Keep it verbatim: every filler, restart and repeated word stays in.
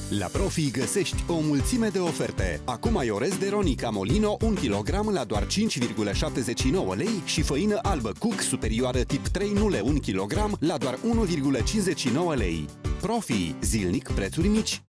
La Profi găsești o mulțime de oferte. Acum ai orez de Ronica Molino un kilogram la doar cinci virgulă șaptezeci și nouă lei și făină albă Cook superioară tip trei nule un kilogram la doar unu virgulă cincizeci și nouă lei. Profi, zilnic prețuri mici.